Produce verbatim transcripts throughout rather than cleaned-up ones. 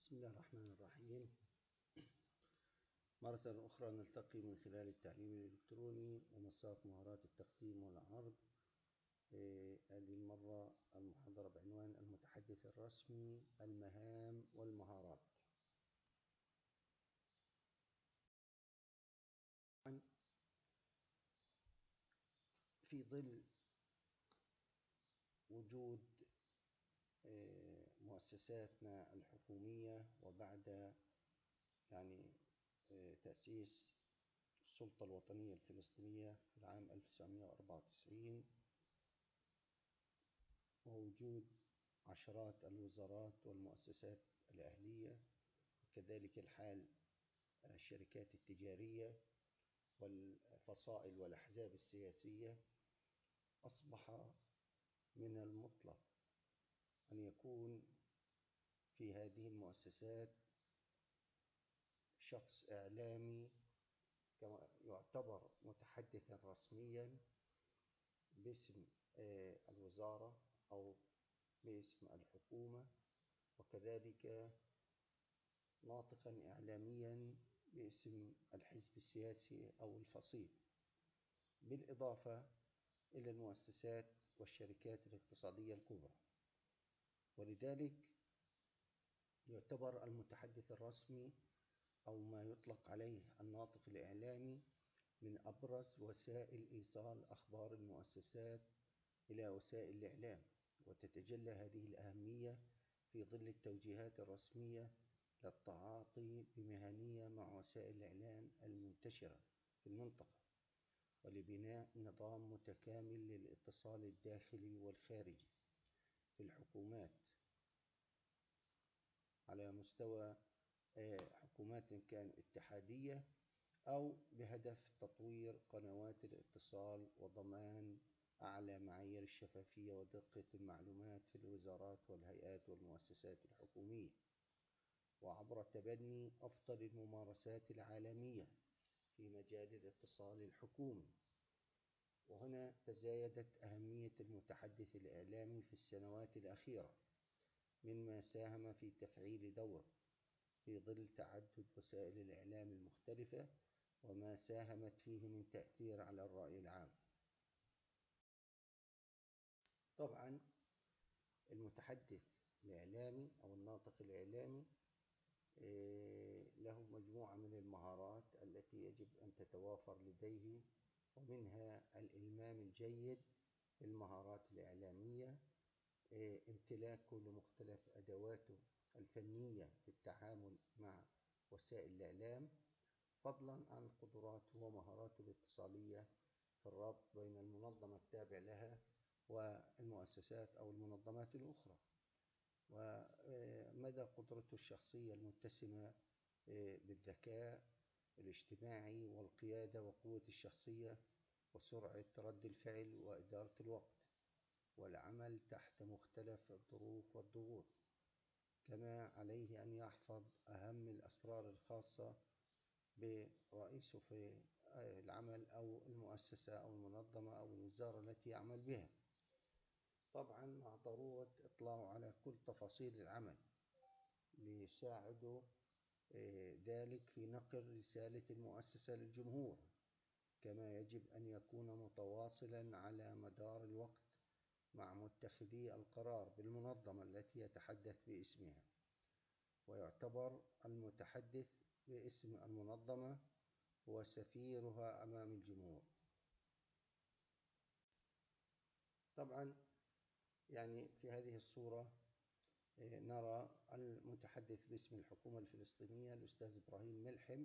بسم الله الرحمن الرحيم. مرة أخرى نلتقي من خلال التعليم الإلكتروني ومساق مهارات التقديم والعرض. هذه المرة المحاضرة بعنوان المتحدث الرسمي، المهام والمهارات. في ظل وجود مؤسساتنا الحكومية وبعد يعني تأسيس السلطة الوطنية الفلسطينية في العام ألف وتسعمائة وأربعة وتسعين، ووجود عشرات الوزارات والمؤسسات الأهلية، وكذلك الحال الشركات التجارية والفصائل والأحزاب السياسية، أصبح من المطلق أن يكون في هذه المؤسسات شخص إعلامي كما يعتبر متحدثا رسميا باسم الوزارة أو باسم الحكومة، وكذلك ناطقا إعلاميا باسم الحزب السياسي أو الفصيل، بالإضافة إلى المؤسسات والشركات الاقتصادية الكبرى. ولذلك يعتبر المتحدث الرسمي أو ما يطلق عليه الناطق الإعلامي من أبرز وسائل إيصال أخبار المؤسسات إلى وسائل الإعلام، وتتجلى هذه الأهمية في ظل التوجيهات الرسمية للتعاطي بمهنية مع وسائل الإعلام المنتشرة في المنطقة، ولبناء نظام متكامل للاتصال الداخلي والخارجي في الحكومات على مستوى حكومات كان اتحادية أو بهدف تطوير قنوات الاتصال وضمان أعلى معايير الشفافية ودقة المعلومات في الوزارات والهيئات والمؤسسات الحكومية، وعبر تبني أفضل الممارسات العالمية في مجال الاتصال الحكومي. وهنا تزايدت أهمية المتحدث الإعلامي في السنوات الأخيرة، مما ساهم في تفعيل دوره في ظل تعدد وسائل الإعلام المختلفة وما ساهمت فيه من تأثير على الرأي العام. طبعا المتحدث الإعلامي أو الناطق الإعلامي له مجموعة من المهارات التي يجب أن تتوافر لديه، ومنها الإلمام الجيد بالمهارات الإعلامية، امتلاكه لمختلف أدواته الفنية في التعامل مع وسائل الإعلام، فضلا عن قدراته ومهاراته الاتصالية في الربط بين المنظمة التابع لها والمؤسسات أو المنظمات الأخرى، ومدى قدرته الشخصية المتسمة بالذكاء الاجتماعي والقيادة وقوة الشخصية وسرعة رد الفعل وإدارة الوقت والعمل تحت مختلف الظروف والضغوط. كما عليه أن يحفظ أهم الأسرار الخاصة برئيسه في العمل أو المؤسسة أو المنظمة أو الوزارة التي يعمل بها، طبعا مع ضرورة إطلاعه على كل تفاصيل العمل ليساعده ذلك في نقل رسالة المؤسسة للجمهور. كما يجب أن يكون متواصلا على مدار الوقت مع متخذي القرار بالمنظمة التي يتحدث باسمها، ويعتبر المتحدث باسم المنظمة هو سفيرها أمام الجمهور. طبعا يعني في هذه الصورة نرى المتحدث باسم الحكومة الفلسطينية الأستاذ إبراهيم ملحم،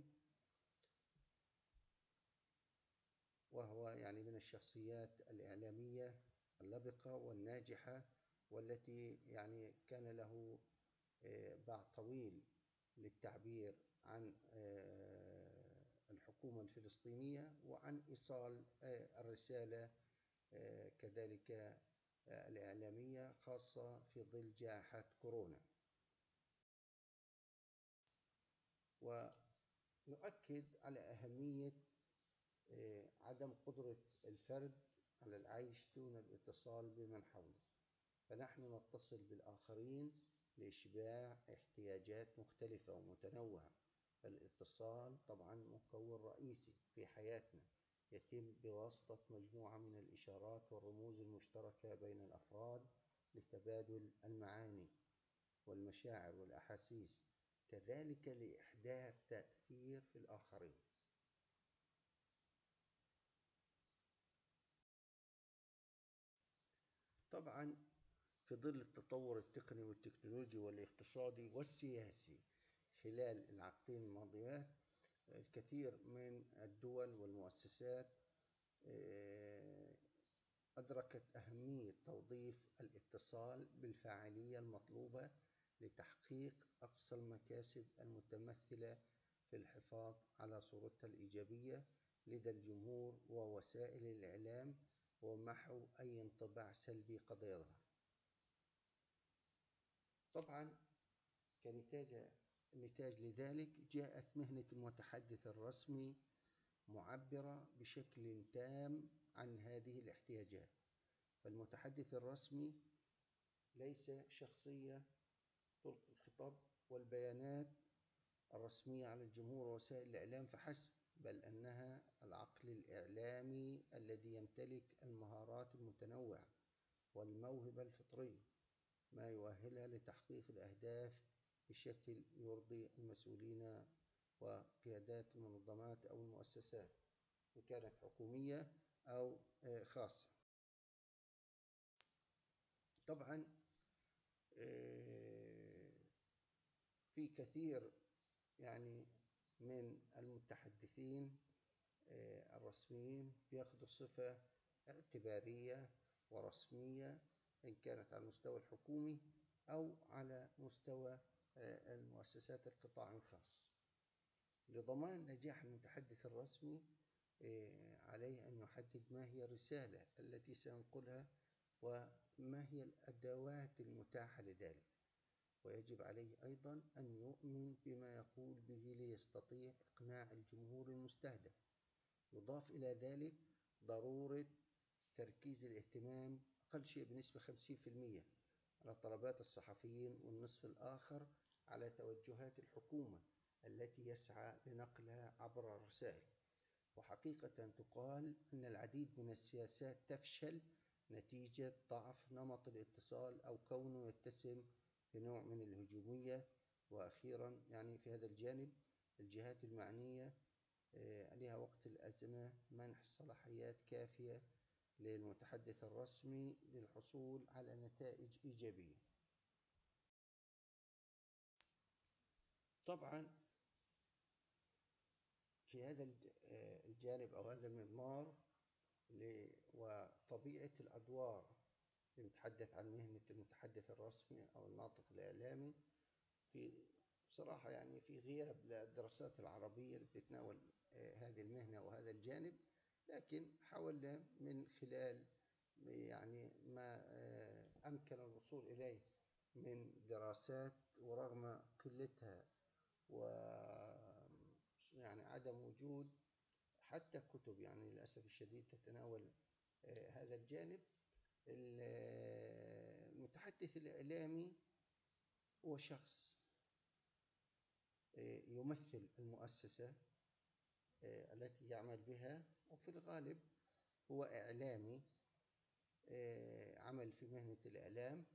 وهو يعني من الشخصيات الإعلامية اللبقة والناجحة، والتي يعني كان له باع طويل للتعبير عن الحكومة الفلسطينية وعن إيصال الرسالة كذلك الإعلامية، خاصة في ظل جائحة كورونا. ونؤكد على أهمية عدم قدرة الفرد على العيش دون الاتصال بمن حوله، فنحن نتصل بالآخرين لإشباع احتياجات مختلفة ومتنوعة. فالاتصال طبعا مكون رئيسي في حياتنا، يتم بواسطة مجموعة من الإشارات والرموز المشتركة بين الأفراد لتبادل المعاني والمشاعر والأحاسيس، كذلك لإحداث تأثير في الآخرين. طبعا في ظل التطور التقني والتكنولوجي والاقتصادي والسياسي خلال العقدين الماضيات، الكثير من الدول والمؤسسات أدركت أهمية توظيف الاتصال بالفاعلية المطلوبة لتحقيق أقصى المكاسب المتمثلة في الحفاظ على صورتها الإيجابية لدى الجمهور ووسائل الإعلام، ومحو أي انطباع سلبي قد يظهر. طبعا كنتاج نتاج لذلك جاءت مهنة المتحدث الرسمي معبرة بشكل تام عن هذه الاحتياجات. فالمتحدث الرسمي ليس شخصية تلقي الخطاب والبيانات الرسمية على الجمهور ووسائل الإعلام فحسب، بل أنها العقل الإعلامي الذي يمتلك المهارات المتنوعة والموهبة الفطرية، ما يؤهلها لتحقيق الأهداف بشكل يرضي المسؤولين وقيادات المنظمات أو المؤسسات، إن كانت حكومية أو خاصة. طبعا في كثير يعني من المتحدثين الرسميين بياخذوا صفة اعتبارية ورسمية، إن كانت على المستوى الحكومي أو على مستوى المؤسسات القطاع الخاص. لضمان نجاح المتحدث الرسمي عليه أن يحدد ما هي الرسالة التي سينقلها وما هي الأدوات المتاحة لذلك، ويجب عليه أيضا أن يؤمن بما يقول به ليستطيع إقناع الجمهور المستهدف. يضاف إلى ذلك ضرورة تركيز الاهتمام أقل شيء بنسبة خمسين بالمئة على طلبات الصحفيين، والنصف الآخر على توجهات الحكومة التي يسعى لنقلها عبر الرسائل. وحقيقة تقال أن العديد من السياسات تفشل نتيجة ضعف نمط الاتصال أو كونه يتسم بنوع من الهجومية. وأخيرا يعني في هذا الجانب الجهات المعنية عليها وقت الأزمة منح صلاحيات كافية للمتحدث الرسمي للحصول على نتائج إيجابية. طبعا في هذا الجانب أو هذا المضمار وطبيعة الأدوار اللي نتحدث عن مهنة المتحدث الرسمي أو الناطق الإعلامي، في بصراحة يعني في غياب للدراسات العربية اللي بتتناول هذه المهنة وهذا الجانب، لكن حاولنا من خلال يعني ما أمكن الوصول إليه من دراسات، ورغم قلتها و يعني عدم وجود حتى كتب يعني للأسف الشديد تتناول هذا الجانب، المتحدث الإعلامي هو شخص يمثل المؤسسة التي يعمل بها، وفي الغالب هو إعلامي عمل في مهنة الإعلام،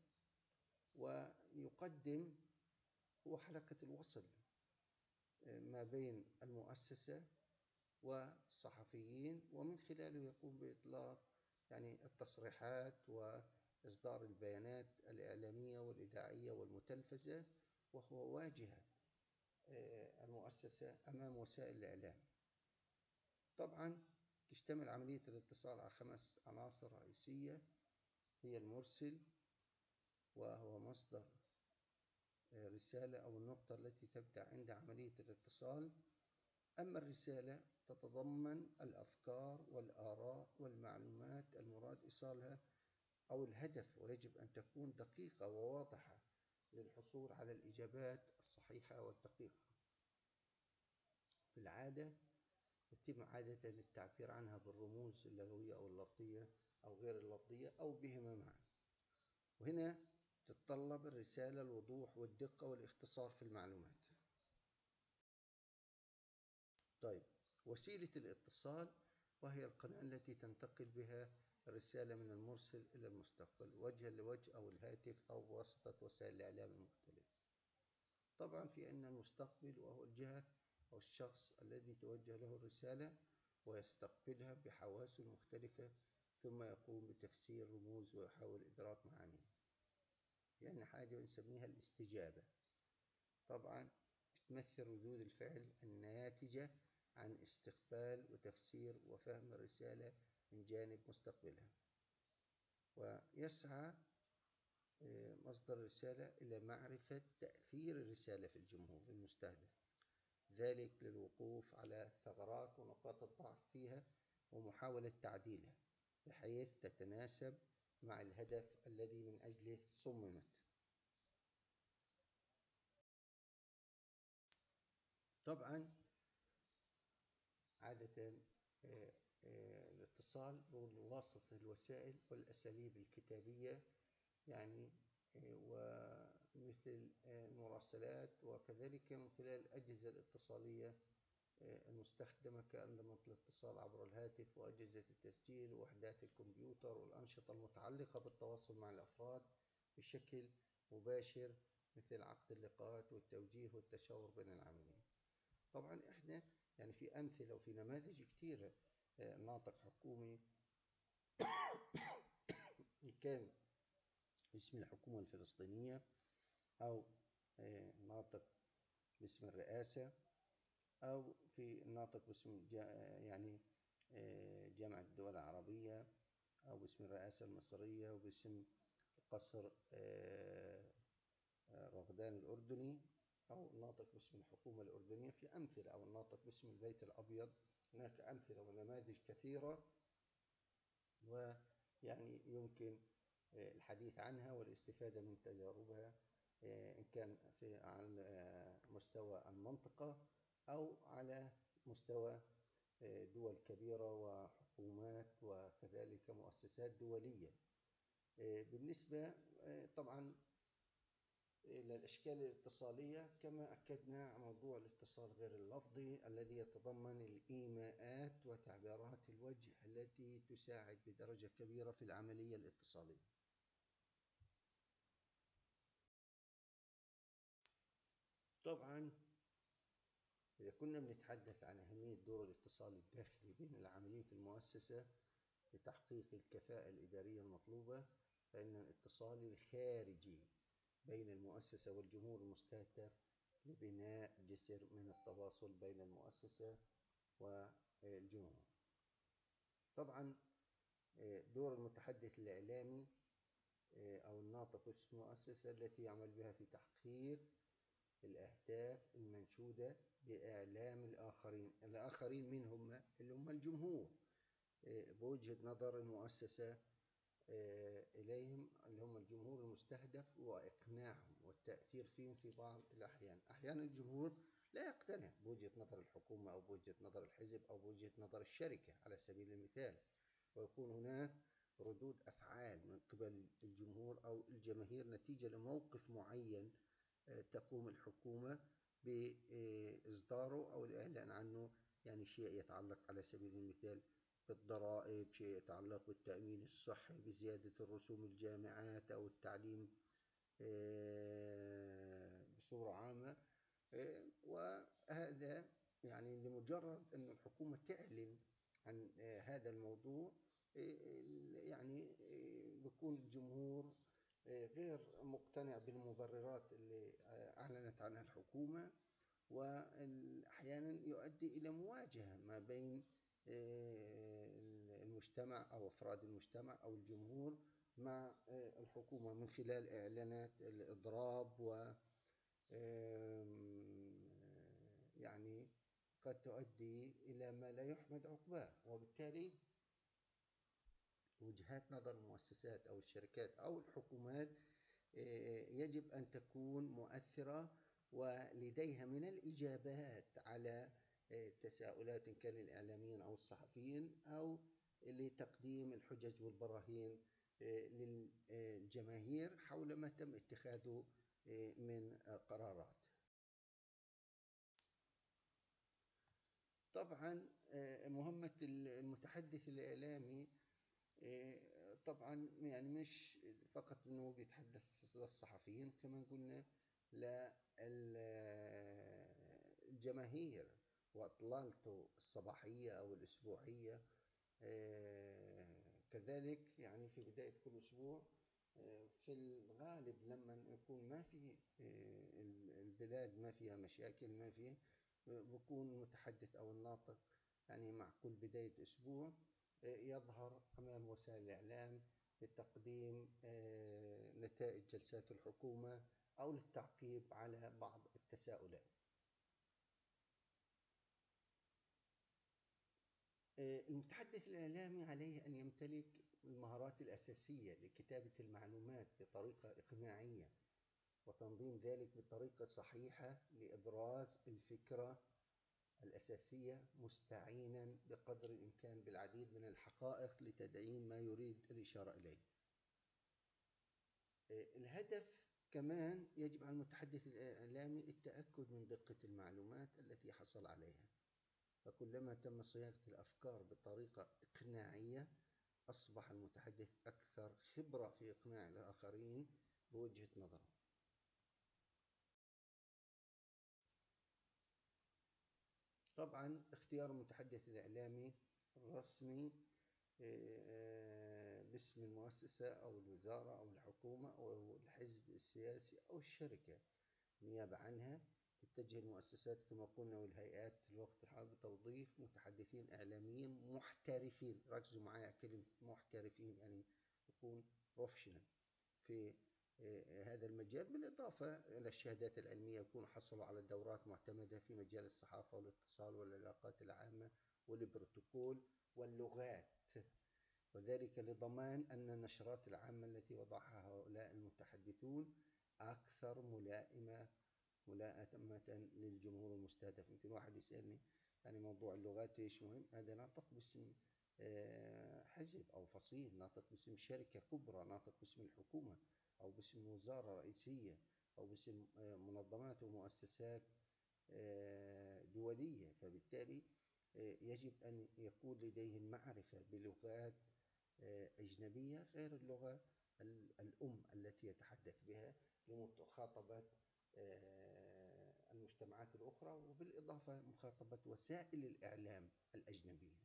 ويقدم هو حلقة الوصل ما بين المؤسسة والصحفيين، ومن خلاله يقوم بإطلاق يعني التصريحات وإصدار البيانات الإعلامية والإذاعية والمتلفزة، وهو واجهة المؤسسة أمام وسائل الإعلام. طبعا تشتمل عملية الاتصال على خمس عناصر رئيسية، هي المرسل، وهو مصدر رسالة أو النقطة التي تبدأ عند عملية الاتصال. أما الرسالة تتضمن الأفكار والآراء والمعلومات المراد إيصالها أو الهدف، ويجب أن تكون دقيقة وواضحة للحصول على الإجابات الصحيحة والدقيقة. في العادة يتم عادة التعبير عنها بالرموز اللغوية أو اللفظية أو غير اللفظية أو بهما معا. وهنا تتطلب الرسالة الوضوح والدقة والاختصار في المعلومات. طيب، وسيلة الاتصال وهي القناة التي تنتقل بها الرسالة من المرسل إلى المستقبل وجها لوجه أو الهاتف أو بواسطة وسائل الإعلام المختلفة. طبعا في أن المستقبل وهو الجهة أو الشخص الذي توجه له الرسالة ويستقبلها بحواسه المختلفة ثم يقوم بتفسير رموز ويحاول إدراك معانيها، يعني حاجة بنسميها الاستجابة. طبعا تمثل ردود الفعل الناتجة عن استقبال وتفسير وفهم الرسالة من جانب مستقبلها، ويسعى مصدر الرسالة إلى معرفة تأثير الرسالة في الجمهور المستهدف، ذلك للوقوف على ثغرات ونقاط الضعف فيها ومحاولة تعديلها بحيث تتناسب مع الهدف الذي من أجله صممت. طبعا عادة الاتصال بواسطة الوسائل والأساليب الكتابية، يعني ومثل المراسلات، وكذلك من خلال الأجهزة الاتصالية المستخدمة كأنظمة الاتصال عبر الهاتف وأجهزة التسجيل ووحدات الكمبيوتر والأنشطة المتعلقة بالتواصل مع الأفراد بشكل مباشر مثل عقد اللقاءات والتوجيه والتشاور بين العاملين. طبعا احنا يعني في أمثلة وفي نماذج كثيرة، ناطق حكومي كان باسم الحكومة الفلسطينية، أو ناطق باسم الرئاسة، أو في ناطق باسم يعني جامعة الدول العربية، أو باسم الرئاسة المصرية، وباسم قصر رغدان الأردني، أو الناطق باسم الحكومة الأردنية. في أمثلة، أو الناطق باسم البيت الأبيض. هناك أمثلة ونماذج كثيرة، ويعني يمكن الحديث عنها والاستفادة من تجاربها إن كان في على مستوى المنطقة أو على مستوى دول كبيرة وحكومات وكذلك مؤسسات دولية. بالنسبة طبعا إلى الأشكال الاتصالية، كما أكدنا موضوع الاتصال غير اللفظي الذي يتضمن الإيماءات وتعبيرات الوجه التي تساعد بدرجة كبيرة في العملية الاتصالية. طبعا إذا كنا بنتحدث عن أهمية دور الاتصال الداخلي بين العاملين في المؤسسة لتحقيق الكفاءة الإدارية المطلوبة، فإن الاتصال الخارجي بين المؤسسة والجمهور المستهدف لبناء جسر من التواصل بين المؤسسة والجمهور. طبعا دور المتحدث الإعلامي أو الناطق باسم المؤسسة التي يعمل بها في تحقيق الأهداف المنشودة بإعلام الآخرين. الآخرين من هم؟ اللي هم الجمهور، بوجهة نظر المؤسسة إليهم، اللي هم الجمهور المستهدف، وإقناعهم والتأثير فيهم في بعض الأحيان. أحيانا الجمهور لا يقتنع بوجهة نظر الحكومة أو بوجهة نظر الحزب أو بوجهة نظر الشركة على سبيل المثال، ويكون هناك ردود أفعال من قبل الجمهور أو الجماهير نتيجة لموقف معين تقوم الحكومة بإصداره أو الإعلان عنه، يعني شيء يتعلق على سبيل المثال بالضرائب، شيء يتعلق بالتأمين الصحي، بزيادة الرسوم الجامعات أو التعليم بصورة عامة. وهذا يعني لمجرد أن الحكومة تعلن عن هذا الموضوع، يعني بيكون الجمهور غير مقتنع بالمبررات اللي أعلنت عنها الحكومة، وأحيانا يؤدي إلى مواجهة ما بين المجتمع أو أفراد المجتمع أو الجمهور مع الحكومة من خلال إعلانات الإضراب، و يعني قد تؤدي إلى ما لا يحمد عقباه. وبالتالي وجهات نظر المؤسسات أو الشركات أو الحكومات يجب أن تكون مؤثرة ولديها من الإجابات على تساؤلات إن كان الإعلاميين أو الصحفيين، أو لتقديم الحجج والبراهين للجماهير حول ما تم اتخاذه من قرارات. طبعا مهمة المتحدث الإعلامي طبعا يعني مش فقط أنه بيتحدث للصحفيين، كمان قلنا للجماهير وإطلالته الصباحية أو الأسبوعية. كذلك يعني في بداية كل أسبوع في الغالب لما يكون ما في البلاد ما فيها مشاكل، ما في بكون المتحدث أو الناطق يعني مع كل بداية أسبوع يظهر أمام وسائل الإعلام لتقديم نتائج جلسات الحكومة أو للتعقيب على بعض التساؤلات. المتحدث الإعلامي عليه أن يمتلك المهارات الأساسية لكتابة المعلومات بطريقة إقناعية وتنظيم ذلك بطريقة صحيحة لإبراز الفكرة الأساسية، مستعينا بقدر الإمكان بالعديد من الحقائق لتدعيم ما يريد الإشارة إليه. الهدف كمان يجب على المتحدث الإعلامي التأكد من دقة المعلومات التي حصل عليها، فكلما تم صياغة الأفكار بطريقة إقناعية أصبح المتحدث أكثر خبرة في إقناع الآخرين بوجهة نظره. طبعا اختيار المتحدث الإعلامي الرسمي باسم المؤسسة أو الوزارة أو الحكومة أو الحزب السياسي أو الشركة نيابة عنها تتجه المؤسسات كما قلنا والهيئات في الوقت الحالي بتوظيف متحدثين إعلاميين محترفين. ركزوا معايا كلمة محترفين، يعني يكون بروفيشنال في هذا المجال، بالإضافة إلى الشهادات العلمية يكونوا حصلوا على دورات معتمدة في مجال الصحافة والاتصال والعلاقات العامة والبروتوكول واللغات، وذلك لضمان أن النشرات العامة التي وضعها هؤلاء المتحدثون أكثر ملائمة ملائمة للجمهور المستهدف. يمكن واحد يسألني يعني موضوع اللغات إيش مهم؟ هذا ناطق باسم حزب أو فصيل، ناطق باسم شركة كبرى، ناطق باسم الحكومة أو باسم وزارة رئيسية أو باسم منظمات ومؤسسات دولية، فبالتالي يجب أن يكون لديه المعرفة بلغات أجنبية غير اللغة الأم التي يتحدث بها لمخاطبة المجتمعات الأخرى، وبالإضافة مخاطبة وسائل الإعلام الأجنبية.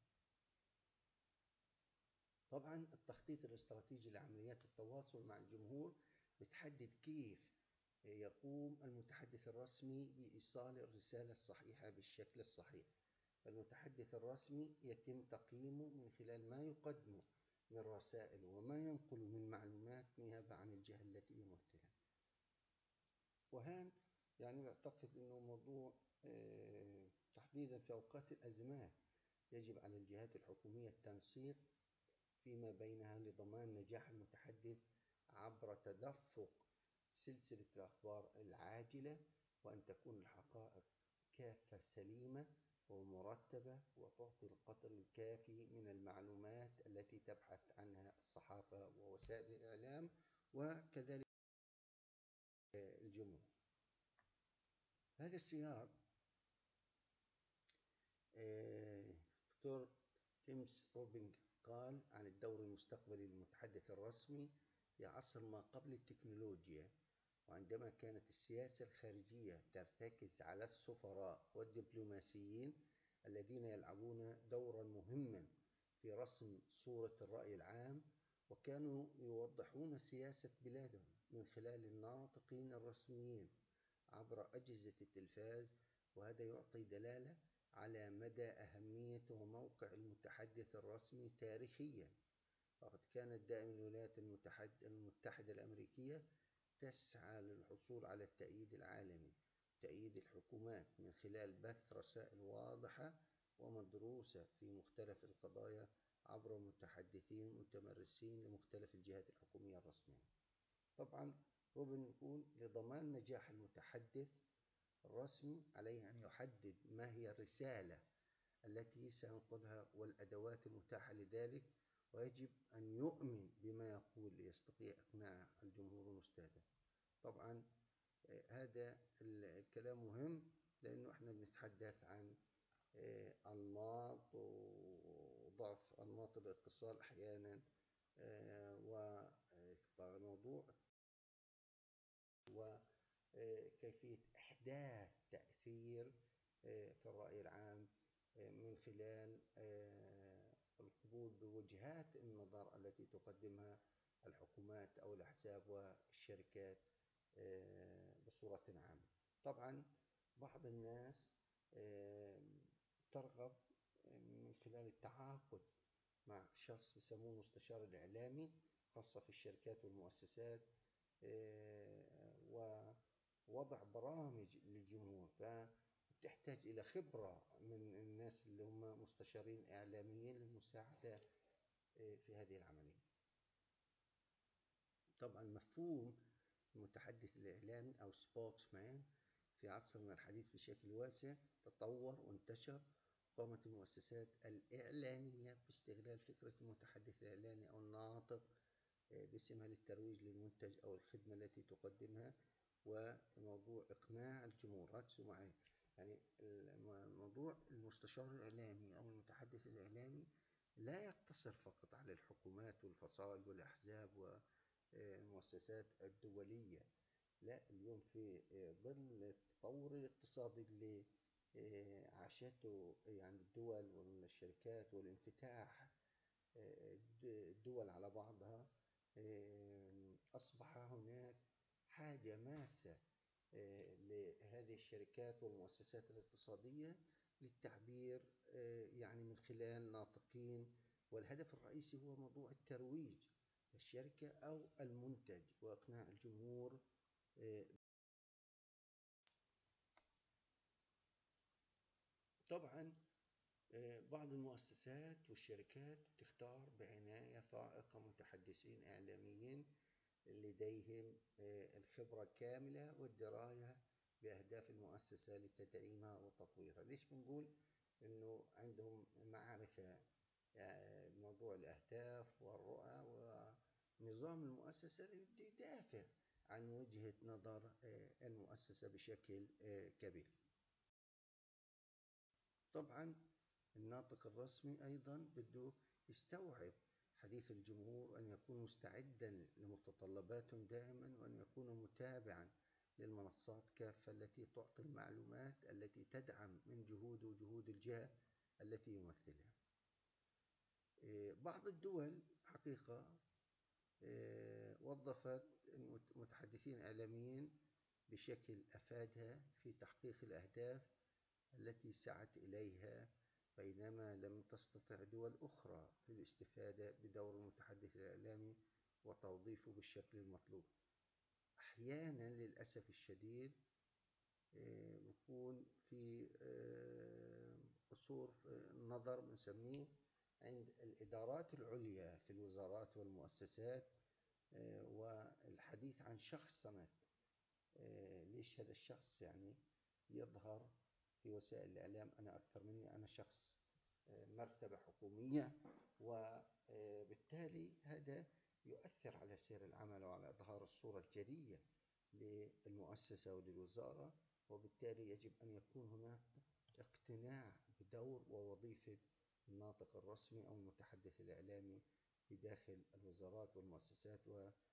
طبعا التخطيط الاستراتيجي لعمليات التواصل مع الجمهور بتحدد كيف يقوم المتحدث الرسمي بإيصال الرسالة الصحيحة بالشكل الصحيح. المتحدث الرسمي يتم تقييمه من خلال ما يقدمه من رسائل وما ينقل من معلومات نيابة عن الجهة التي يمثلها. وهان يعني أعتقد أنه موضوع تحديدا في أوقات الأزمات يجب على الجهات الحكومية التنسيق فيما بينها لضمان نجاح المتحدث عبر تدفق سلسلة الأخبار العاجلة، وأن تكون الحقائق كافة سليمة ومرتبة وتعطي القدر الكافي من المعلومات التي تبحث عنها الصحافة ووسائل الإعلام وكذلك الجمهور. هذا السياق دكتور تيمس روبينج قال عن الدور المستقبلي للمتحدث الرسمي في عصر ما قبل التكنولوجيا، وعندما كانت السياسة الخارجية ترتكز على السفراء والدبلوماسيين الذين يلعبون دورا مهما في رسم صورة الرأي العام، وكانوا يوضحون سياسة بلادهم من خلال الناطقين الرسميين عبر أجهزة التلفاز، وهذا يعطي دلالة على مدى أهمية وموقع المتحدث الرسمي تاريخيا. وقد كانت دائما الولايات المتحدة الأمريكية تسعى للحصول على التأييد العالمي، تأييد الحكومات من خلال بث رسائل واضحة ومدروسة في مختلف القضايا عبر متحدثين متمرسين لمختلف الجهات الحكومية الرسمية. طبعا روبن يقول لضمان نجاح المتحدث الرسمي عليه أن يحدد ما هي الرسالة التي سينقلها والأدوات المتاحة لذلك، ويجب أن يؤمن بما يقول ليستطيع إقناع الجمهور المستهدف. طبعا هذا الكلام مهم، لأنه إحنا بنتحدث عن أنماط وضعف أنماط الاتصال أحيانا، وموضوع وكيفية إحداث تأثير في الرأي العام من خلال القبول بوجهات النظر التي تقدمها الحكومات أو الأحزاب والشركات بصورة عامة. طبعا بعض الناس ترغب من خلال التعاقد مع شخص بيسموه المستشار الإعلامي، خاصة في الشركات والمؤسسات، ووضع برامج للجمهور، فتحتاج إلى خبرة من الناس اللي هم مستشارين إعلاميين للمساعدة في هذه العملية. طبعا مفهوم المتحدث الإعلامي أو spokesman في عصرنا الحديث بشكل واسع تطور وانتشر. قامت المؤسسات الإعلانية باستغلال فكرة المتحدث الإعلاني أو الناطق باسمها للترويج للمنتج أو الخدمة التي تقدمها، وموضوع إقناع الجمهور. ركزوا معي، يعني موضوع المستشار الإعلامي أو المتحدث الإعلامي لا يقتصر فقط على الحكومات والفصائل والأحزاب والمؤسسات الدولية. لا، اليوم في ظل التطور الاقتصادي اللي عاشته يعني الدول والشركات والانفتاح الدول على بعضها، أصبح هناك حاجة ماسة لهذه الشركات والمؤسسات الاقتصادية للتعبير يعني من خلال ناطقين، والهدف الرئيسي هو موضوع الترويج للشركة أو المنتج وإقناع الجمهور. طبعا بعض المؤسسات والشركات تختار بعناية فائقة متحدثين إعلاميين لديهم الخبرة الكاملة والدراية بأهداف المؤسسة لتدعيمها وتطويرها. ليش بنقول إنه عندهم معرفة بموضوع الأهداف والرؤى ونظام المؤسسة اللي بده يدافع عن وجهة نظر المؤسسة بشكل كبير. طبعا الناطق الرسمي أيضا بده يستوعب حديث الجمهور، أن يكون مستعدا لمتطلباتهم دائما، وأن يكون متابعا للمنصات كافة التي تعطي المعلومات التي تدعم من جهود وجهود الجهة التي يمثلها. بعض الدول حقيقة وظفت متحدثين إعلاميين بشكل أفادها في تحقيق الأهداف التي سعت إليها، بينما لم تستطع دول أخرى في الاستفادة بدور المتحدث الإعلامي وتوظيفه بالشكل المطلوب. أحيانا للأسف الشديد بيكون في قصور في النظر بنسميه عند الإدارات العليا في الوزارات والمؤسسات، والحديث عن شخصنة ليش هذا الشخص يعني يظهر في وسائل الإعلام أنا أكثر مني، أنا شخص مرتبة حكومية، وبالتالي هذا يؤثر على سير العمل وعلى إظهار الصورة الجلية للمؤسسة وللوزارة، وبالتالي يجب أن يكون هناك اقتناع بدور ووظيفة الناطق الرسمي أو المتحدث الإعلامي في داخل الوزارات والمؤسسات